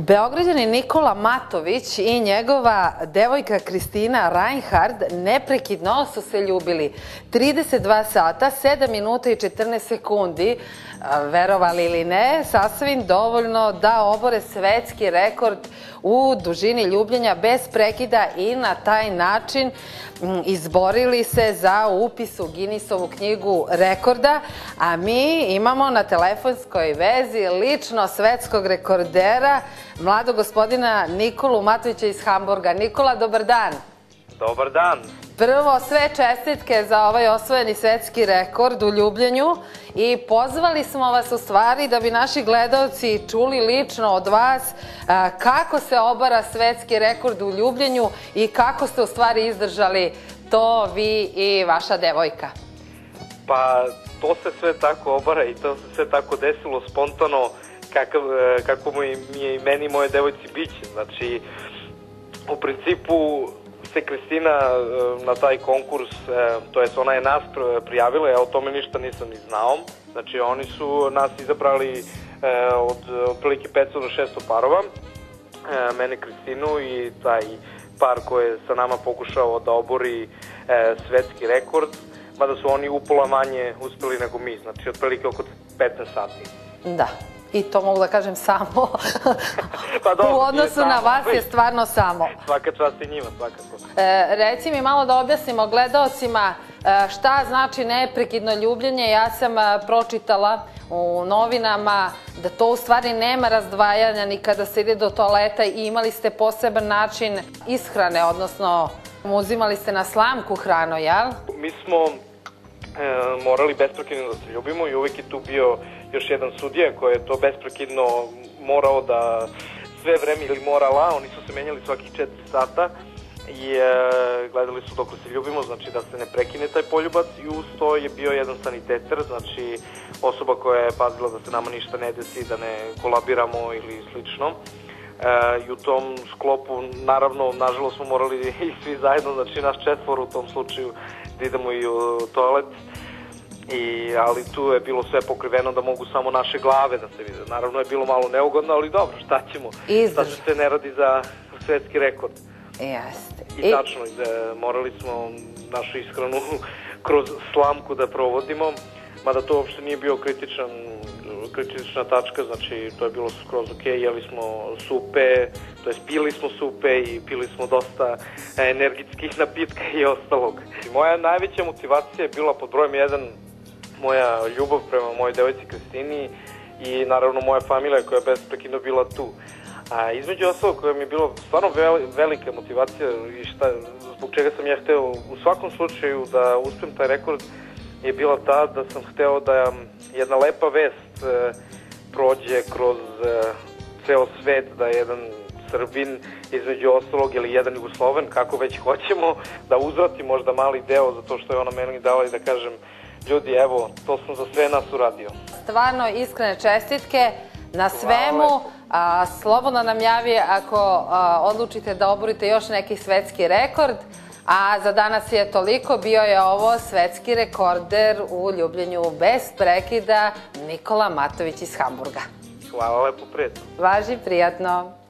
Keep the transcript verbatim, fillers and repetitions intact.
Beograđanin Nikola Matović i njegova devojka Kristina Reinhard neprekidno su se ljubili. trideset dva sata, sedam minuta i četrnaest sekundi, verovali ili ne, sasvim dovoljno da obore svetski rekord u dužini ljubljenja bez prekida i na taj način izborili se za upis u Guinnessovu knjigu rekorda, a mi imamo na telefonskoj vezi lično svetskog rekordera, mladog gospodina Nikolu Matovića iz Hamburga. Nikola, dobar dan. Dobar dan. Prvo, sve čestitke za ovaj osvojeni svetski rekord u ljubljenju i pozvali smo vas u stvari da bi naši gledalci čuli lično od vas kako se obara svetski rekord u ljubljenju i kako ste u stvari izdržali to vi i vaša devojka. Pa, to se sve tako obara i to se sve tako desilo spontano kako mi je i meni i moje devojci biće. Znači, u principu se Kristina na taj konkurs, to jest ona je nas prijavila, ja o tome ništa nisam ni znao. Znači, oni su nas izabrali od otprilike petsto do šesto parova, mene, Kristinu i taj par koji je sa nama pokušao da obori svetski rekord, mada su oni upola manje uspeli nego mi, znači otprilike oko petnaest sati. Da. I to mogu da kažem samo. U odnosu na vas je stvarno samo. Svaka čast i njima, svakako. Reci mi malo da objasnimo gledaocima šta znači neprekidno ljubljenje. Ja sam pročitala u novinama da to u stvari nema razdvajanja ni kada se ide do toaleta i imali ste poseban način ishrane, odnosno uzimali ste na slamku hranu, jel? Mi smo morali besprekidno da se ljubimo i uvijek je tu bio još jedan sudija koji je to besprekidno morao da sve vreme ili morala, oni su se menjali svakih četiri sata i gledali su dok se ljubimo, znači da se ne prekine taj poljubac i uz to je bio jedan sanitetar, znači osoba koja je pazila da se nama ništa ne desi, da ne kolabiramo ili slično. I u tom sklopu, naravno, nažalost smo morali i svi zajedno, znači naš četvor u tom slučaju, da idemo i u toalet. Ali tu je bilo sve pokriveno da mogu samo naše glave da se vide. Naravno je bilo malo neugodno, ali dobro, šta ćemo? Šta se ne radi za svetski rekord? Jeste. I tačno, morali smo našu ishranu kroz slamku da provodimo, mada to uopšte nije bio kritičan kritična tačka, znači to je bilo skroz ok, jeli smo supe, to jest pili smo supe i pili smo dosta energetskih napitka i ostalog. Moja najveća motivacija je bila pod brojem jedan moja ljubav prema mojoj devojci Kristini i naravno moja familija koja je besprekidno bila tu. A između ostalog koja mi je bila stvarno velika motivacija i zbog čega sam ja hteo u svakom slučaju da uspem taj rekord je bila ta da sam hteo da jedna lepa vest prođe kroz ceo svet, da jedan Srbin između ostalog ili jedan Jugosloven, kako već hoćemo, da uzvrati možda mali deo za to što je ona meni dala i da kažem ljudi, evo, to sam za sve nas uradio. Stvarno iskrene čestitke na svemu. Slobodno nam javi ako odlučite da oborite još neki svetski rekord. A za danas je toliko, bio je ovo svetski rekorder u ljubljenju bez prekida Nikola Matović iz Hamburga. Hvala lepo, prijatno. Važi, prijatno.